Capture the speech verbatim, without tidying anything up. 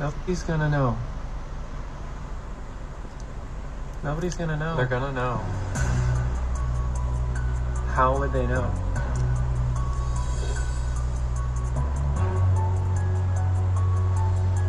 Nobody's gonna know. Nobody's gonna know. They're gonna know. How would they know?